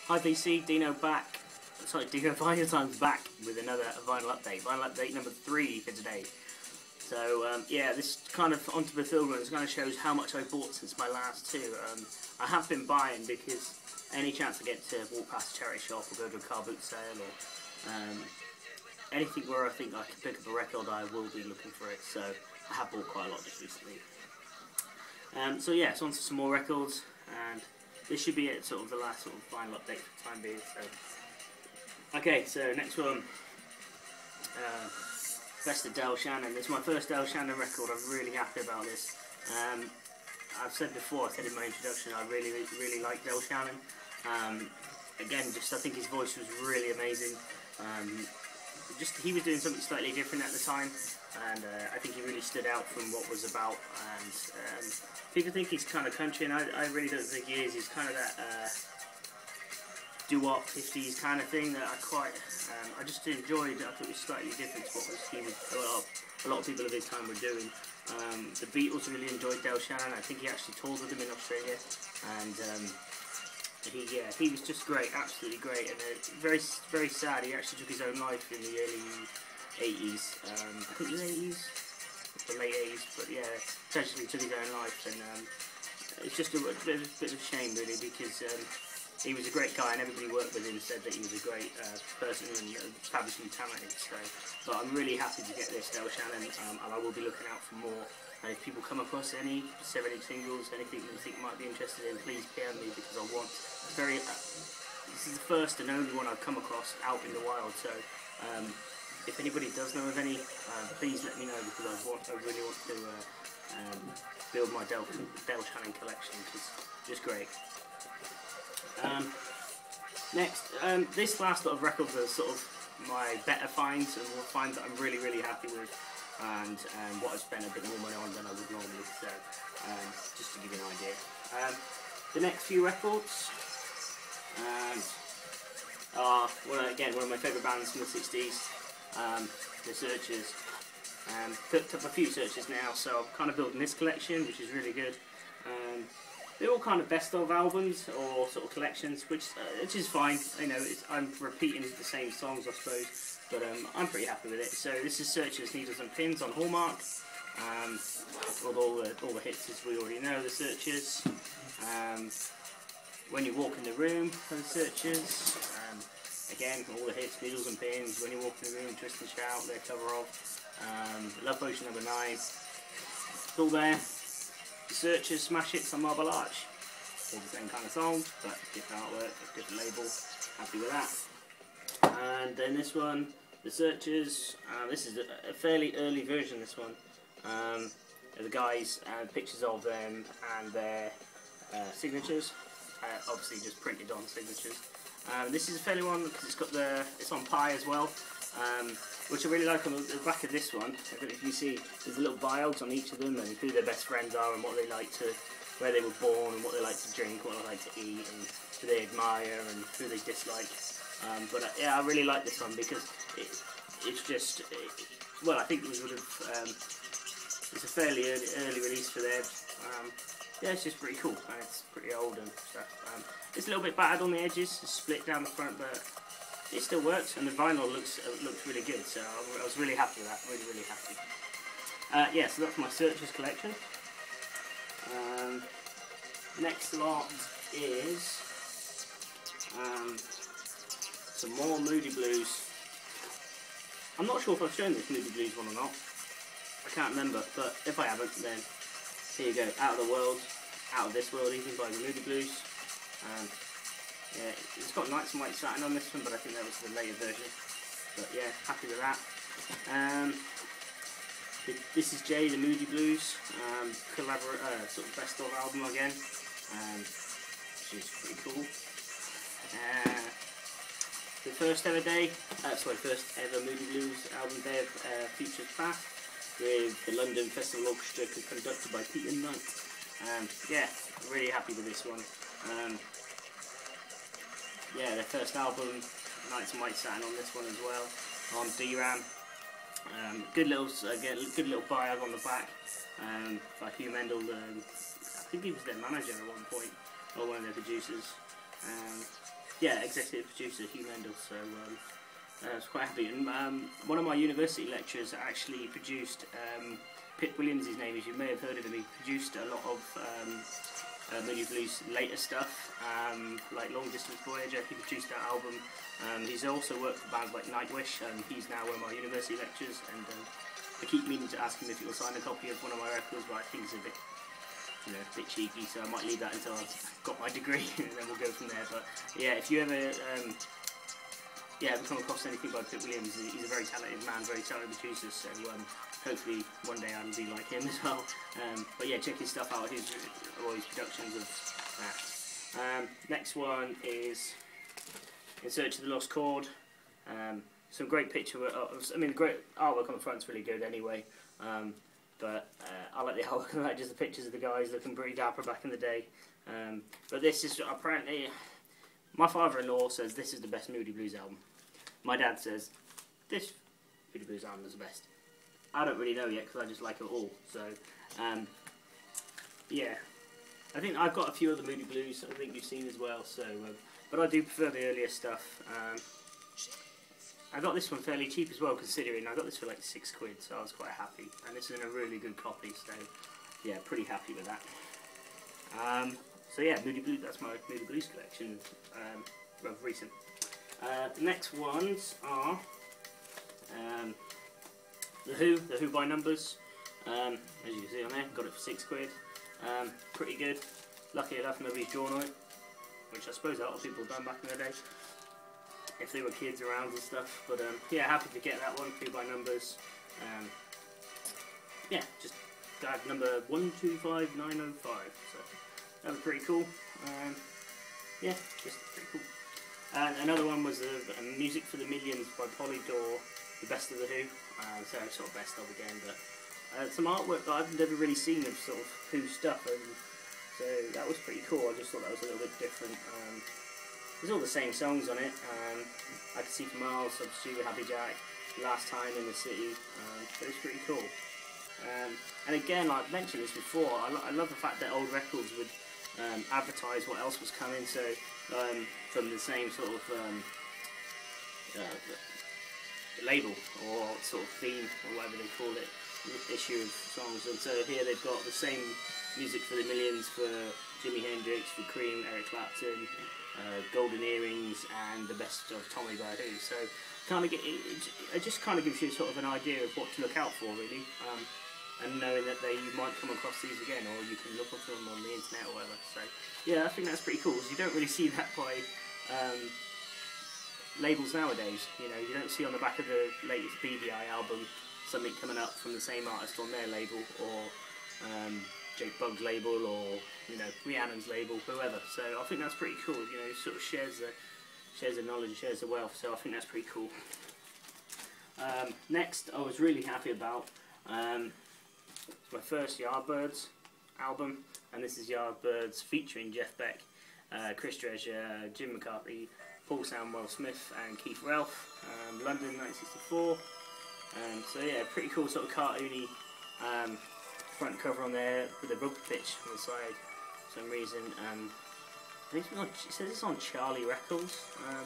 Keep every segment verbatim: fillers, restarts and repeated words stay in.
Hi V C, Dino back. Sorry, Dino Vinyl Time's back with another vinyl update. Vinyl update number three for today. So um, yeah, this kind of onto the Fulgurants kind of shows how much I bought since my last two. Um, I have been buying because any chance I get to walk past a charity shop or go to a car boot sale or um, anything where I think I can pick up a record, I will be looking for it. So I have bought quite a lot just recently. Um, so yeah, it's on to some more records, and this should be it, sort of the last sort of final update for the time being. So, okay, so next one, uh, Best of Del Shannon. This is my first Del Shannon record. I'm really happy about this. Um, I've said before, I said in my introduction, I really, really like Del Shannon. Um, again, just I think his voice was really amazing. Um, just he was doing something slightly different at the time, and uh, I think he really stood out from what was about. And um, people think he's kind of country, and I, I really don't think he is. He's kind of that uh, doo-wop fifties kind of thing that I quite, um, I just enjoyed. I thought it was slightly different to what was he was, a lot of, a lot of people of his time were doing. Um, the Beatles really enjoyed Del Shannon. I think he actually toured with them in Australia, and um, he yeah he was just great, absolutely great. And uh, very very sad. He actually took his own life in the early eighties. Um, I think the eighties, the late eighties. But yeah, essentially took his own life, and um, it's just a, a, bit, a bit of a shame really, because um, he was a great guy, and everybody who worked with him said that he was a great uh, person and uh, fabulously talented. So, but I'm really happy to get this Del Shannon, um, and I will be looking out for more. And if people come across any seven inch singles, anything that you think might be interested in, please P M me, because I want very. Uh, this is the first and only one I've come across out in the wild. So, um, if anybody does know of any, uh, please let me know, because I want. I really want to uh, um, build my Del, Del Shannon collection, because it's just great. Um, next, um, this last lot of records are sort of my better finds, and finds that I'm really, really happy with, and um, what I spent a bit more money on than I would normally. So, um, just to give you an idea. Um, the next few records um, are, well, again, one of my favourite bands from the sixties, um, The Searchers. Um, picked up a few Searchers now, so I'm kind of building this collection, which is really good. Um, They're all kind of best of albums or sort of collections, which uh, which is fine. You know, it's, I'm repeating the same songs, I suppose, but um, I'm pretty happy with it. So this is Searchers, Needles and Pins on Hallmark. Um, with all the all the hits, as we already know, the Searchers. Um, When You Walk in the Room, the Searchers. Um, again, all the hits, Needles and Pins. When You Walk in the Room, Twist and Shout, their cover of. Um, Love Potion number nine. It's all there. The Searchers, Smash Hits on Marble Arch. All the same kind of songs, but different artwork, different label. Happy with that. And then this one, The Searchers. Uh, this is a, a fairly early version, this one. Um, the guys, uh, pictures of them and their uh, signatures. Uh, obviously just printed on signatures. Um, this is a fairly one because it's got the, it's on pie as well. Um, which I really like on the, the back of this one. I don't know if you see, there's little bios on each of them, and who their best friends are, and what they like to, where they were born, and what they like to drink, what they like to eat, and who they admire, and who they dislike. Um, but uh, yeah, I really like this one because it, it's just, it, well, I think it was sort of, um, it's a fairly early, early release for them. Um, yeah, it's just pretty cool, and it's pretty old and stuff. Um, it's a little bit battered on the edges, it's split down the front, but it still works, and the vinyl looks uh, looks really good, so I, I was really happy with that, really, really happy. Uh, yeah, so that's my Searchers collection. Um, next lot is um, some more Moody Blues. I'm not sure if I've shown this Moody Blues one or not. I can't remember, but if I haven't, then here you go. Out of the World, Out of This World, even by the Moody Blues. Um, Yeah, it's got Nights and White Satin on this one, but I think that was the later version. But yeah, happy with that. Um, this is Jay, the Moody Blues, um, collabor uh, sort of best of album again, um, which is pretty cool. Uh, the first ever day, uh, sorry, first ever Moody Blues album, Day of uh, Futures Past, with the London Festival Orchestra conducted by Peter Knight. Um, yeah, really happy with this one. Um, Yeah, their first album, Nights and White Satin on this one as well, on D RAM. Um, good little, again, good little bio on the back um, by Hugh Mendel. Um, I think he was their manager at one point, or one of their producers. Um, yeah, executive producer Hugh Mendel. So um, I was quite happy. And um, one of my university lecturers actually produced. Um, Pip Williams, his name is. You may have heard of him. He produced a lot of um, uh, Moody Blues' later stuff, um, like Long Distance Voyager. He produced that album. Um, he's also worked for bands like Nightwish, and he's now one of my university lecturers. And um, I keep meaning to ask him if he'll sign a copy of one of my records, but I think it's a bit, you know, a bit cheeky, so I might leave that until I've got my degree, and then we'll go from there. But yeah, if you ever, um, yeah, ever come across anything by Pip Williams, he's a very talented man, very talented producer. So um, hopefully one day I'll be like him as well. Um, but yeah, check his stuff out. His all his productions of that. Um, next one is In Search of the Lost Chord. Um, some great picture. Uh, I mean, the great artwork on the front's really good anyway. Um, but uh, I like the artwork, I like just the pictures of the guys looking pretty dapper back in the day. Um, but this is apparently, my father-in-law says this is the best Moody Blues album. My dad says this Moody Blues album is the best. I don't really know yet because I just like it all. So um, yeah, I think I've got a few other Moody Blues I think you've seen as well. So, um, but I do prefer the earlier stuff. Um, I got this one fairly cheap as well, considering I got this for like six quid, so I was quite happy. And this is in a really good copy, so yeah, pretty happy with that. Um, so yeah, Moody Blues, that's my Moody Blues collection, um, of recent. Uh, the next ones are um, The Who, The Who by Numbers. Um, as you can see on there, got it for six quid. Um, pretty good. Lucky enough, nobody's drawn on it, which I suppose a lot of people have done back in the day, if they were kids around and stuff. But um, yeah, happy to get that one, Who by Numbers. Um, yeah, just got number one two five nine oh five, so that was pretty cool. Um, yeah, just pretty cool. And another one was uh, Music for the Millions by Polydor, the best of the Who. Uh, so sort of best of again, but uh, some artwork that I've never really seen of sort of Who stuff, and so that was pretty cool. I just thought that was a little bit different. Um, There's all the same songs on it. Um, I Can See for Miles, Substitute, Happy Jack, Last Time in the City. Um, but it's pretty cool. Um, and again, like I've mentioned this before, I, lo I love the fact that old records would um, advertise what else was coming. So um, from the same sort of um, uh, label or sort of theme or whatever they call it, issue of songs. And so here they've got the same Music for the Millions for Jimi Hendrix, for Cream, Eric Clapton. Uh, Golden Earrings, and the best of Tommy by Who. So kind of get it, it, it just kind of gives you sort of an idea of what to look out for, really, um, and knowing that they you might come across these again, or you can look up for them on the internet or whatever. So yeah, I think that's pretty cool, because you don't really see that by um, labels nowadays. You know, you don't see on the back of the latest B B I album something coming up from the same artist on their label, or um, Jake Bugg's label, or you know, Rhiannon's label, whoever. So I think that's pretty cool. You know, sort of shares the shares the knowledge, shares the wealth. So I think that's pretty cool. Um, next, I was really happy about. Um, it's my first Yardbirds album, and this is Yardbirds featuring Jeff Beck, uh, Chris Drescher, Jim McCarthy, Paul Samwell Smith, and Keith Relf. Um, London, nineteen sixty-four. Um, so yeah, pretty cool sort of cartoony. Um, front cover on there with a rugby pitch on the side for some reason. Um, I think it's on, it says it's on Charlie Records. Um,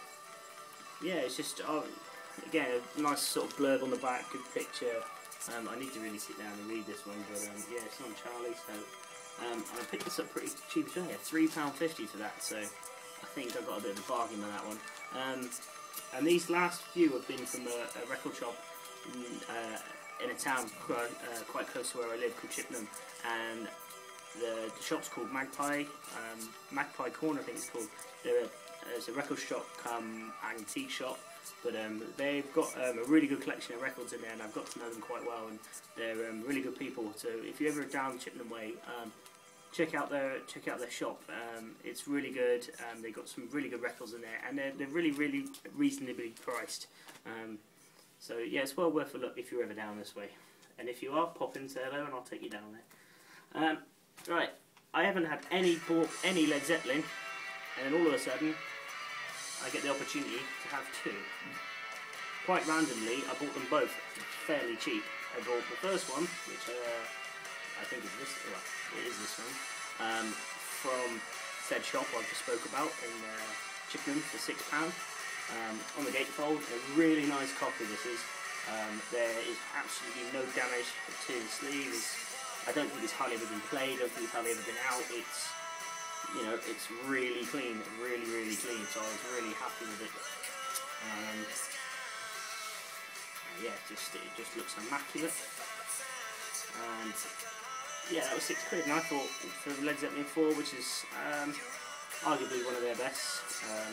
yeah, it's just uh, again a nice sort of blurb on the back, good picture. Um, I need to really sit down and read this one, but um, yeah, it's on Charlie. So um, I picked this up pretty cheap as well. Yeah, three pound fifty for that. So I think I got a bit of a bargain on that one. Um, and these last few have been from a, a record shop. Uh, in a town quite, uh, quite close to where I live, called Chippenham, and the, the shop's called Magpie, um, Magpie Corner I think it's called. They're a, it's a record shop come antique shop, but um, they've got um, a really good collection of records in there, and I've got to know them quite well, and they're um, really good people. So if you're ever down Chippenham Way, um, check out their check out their shop. Um, it's really good. Um, they've got some really good records in there, and they're, they're really really reasonably priced. Um, So yeah, it's well worth a look if you're ever down this way. And if you are, pop in, say hello, and I'll take you down there. Um, right, I haven't had any bought any Led Zeppelin, and then all of a sudden, I get the opportunity to have two. Quite randomly, I bought them both fairly cheap. I bought the first one, which uh, I think is this. Well, it is this one, um, from said shop I just spoke about in uh, Chippenham for six pounds um, on the gatefold. A really nice copy this is. Um, there is absolutely no damage to the sleeve. It's, I don't think it's hardly ever been played, I don't think it's hardly ever been out. It's, you know, it's really clean, really, really clean, so I was really happy with it. Um, yeah, just it just looks immaculate. And yeah, that was six quid, and I thought for Led Zeppelin four, which is um, arguably one of their best, um,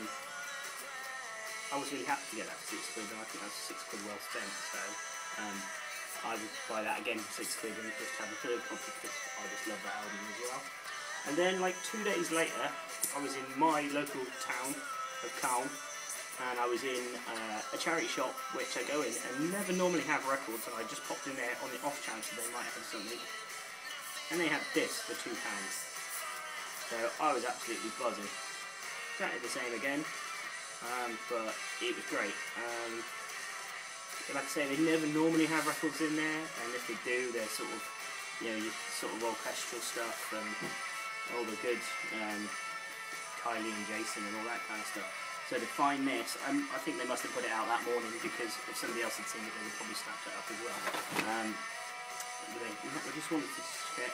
I was really happy to get that for six quid, and I think that's six quid well spent. So um, I would buy that again for six quid and just have a third copy because I just love that album as well. And then, like two days later, I was in my local town of Calne, and I was in uh, a charity shop which I go in and never normally have records, and I just popped in there on the off chance that they might have something, and they had this for two pounds. So I was absolutely buzzing. Exactly the same again. Um, but it was great. Um, like I say, they never normally have records in there, and if they do, they're sort of, you know, sort of orchestral stuff and all the good um, Kylie and Jason and all that kind of stuff. So to find this, um, I think they must have put it out that morning because if somebody else had seen it, they would probably snapped it up as well. Um, but they, I just wanted to check.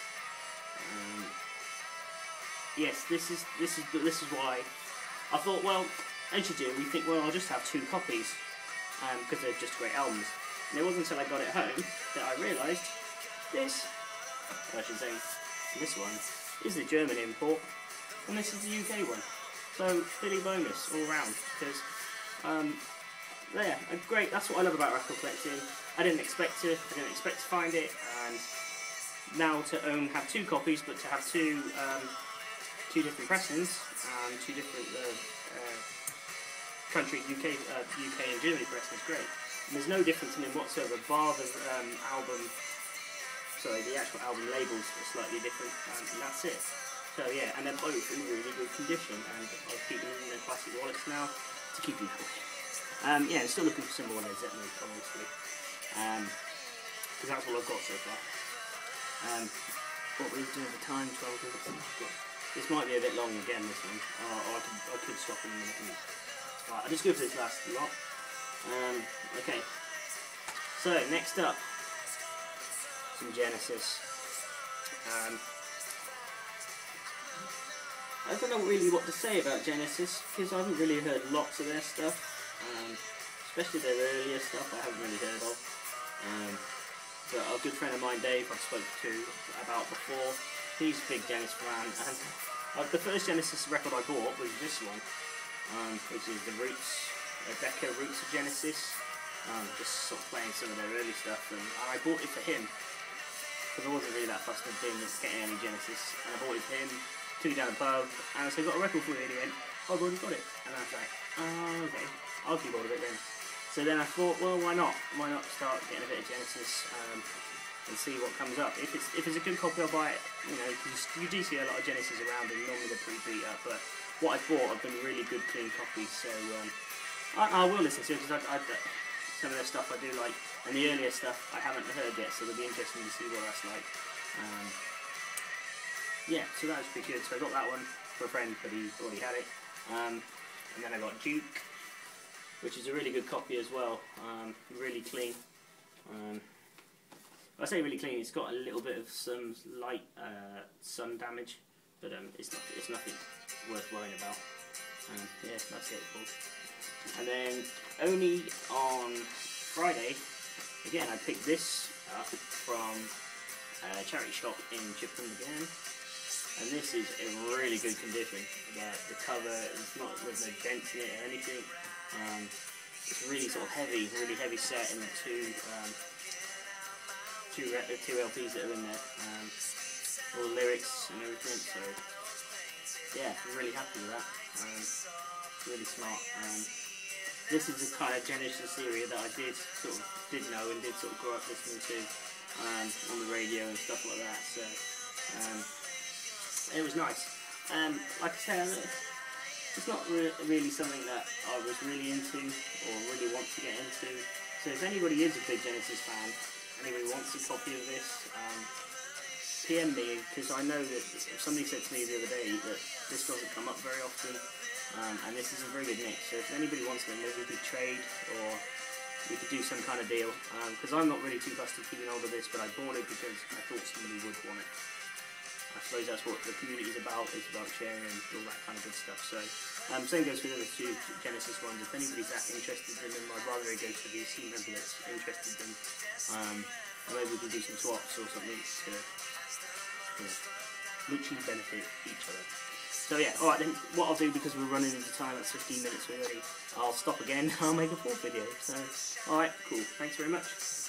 Um, yes, this is this is this is why. I thought, well, as you do, we think, well, I'll just have two copies, because um, they're just great albums. And it wasn't until I got it home that I realised this, or I should say, this one, is the German import, and this is the U K one. So, Billy bonus all round, because, um, there, great, that's what I love about record collecting. I didn't expect to, I didn't expect to find it, and now to own, have two copies, but to have two, um, two different pressings, um, two different uh, uh, country, U K, uh, U K and Germany pressings, great. And there's no difference in them whatsoever, bar the um, album, sorry, the actual album labels are slightly different, um, and that's it. So yeah, and they're both in really good condition, and I'll keep them in their plastic wallets now to keep them cool. Um, yeah, I'm still looking for some more Led Zeppelin, obviously, because um, that's all I've got so far. Um, what we're doing at the time, twelve minutes. This might be a bit long again, this one, or, or I, could, I could stop in a minute. Right, I'll just go for this last lot. Um, okay, so next up, some Genesis. Um, I don't know really what to say about Genesis, because I haven't really heard lots of their stuff, um, especially their earlier stuff I haven't really heard of. Um, but a good friend of mine, Dave, I've spoken to about before. He's a big Genesis fan, and uh, the first Genesis record I bought was this one, um, which is the Roots, uh, Decca Roots of Genesis, um, just sort of playing some of their early stuff, and, and I bought it for him, because I wasn't really that fussed with getting any Genesis, and I bought it for him, took it down the pub, and I said, got a record for you, and he went, oh, I've already got it, and I was like, oh, okay, I'll keep hold of it then. So then I thought, well, why not, why not start getting a bit of Genesis, um, and see what comes up. If it's if it's a good copy, I'll buy it. You know, cause you do see a lot of Genesis around, and normally they're pretty beat up. But what I bought have been really good, clean copies. So um, I, I will listen to it because I, I, some of their stuff I do like, and the earlier stuff I haven't heard yet. So it'll be interesting to see what that's like. Um, yeah, so that was pretty good. So I got that one for a friend, but he already had it. Um, and then I got Duke, which is a really good copy as well. Um, really clean. Um, I say really clean. It's got a little bit of some light uh, sun damage, but um, it's not, it's nothing worth worrying about. Um, yeah, that's it, folks. And then only on Friday, again, I picked this up from a charity shop in Chippenham again, and this is in really good condition. The, the cover is not, there's no dents in it or anything. Um, it's really sort of heavy, really heavy set in the two. Um, Two, two L Ps that are in there, um, all the lyrics and everything, so yeah, I'm really happy with that, um, really smart. Um, this is the kind of Genesis area that I did sort of did know and did sort of grow up listening to um, on the radio and stuff like that, so um, it was nice. Um, like I said, it's not re really something that I was really into or really want to get into, so if anybody is a big Genesis fan, anybody wants a copy of this, um, P M me, because I know that somebody said to me the other day that this doesn't come up very often, um, and this is a very good nick. So if anybody wants them, maybe we could trade, or we could do some kind of deal, because um, I'm not really too fussed at keeping hold of this, but I bought it because I thought somebody would want it. I suppose that's what the community is about, is about sharing and all that kind of good stuff. So, um, same goes for the other two Genesis ones. If anybody's that interested in them, I'd rather they go to the team member that's interested in them. Um, and maybe we can do some swaps or something to, you know, mutually benefit each other. So yeah, alright then, what I'll do, because we're running into time, that's fifteen minutes already, I'll stop again, I'll make a fourth video. So, alright, cool, thanks very much.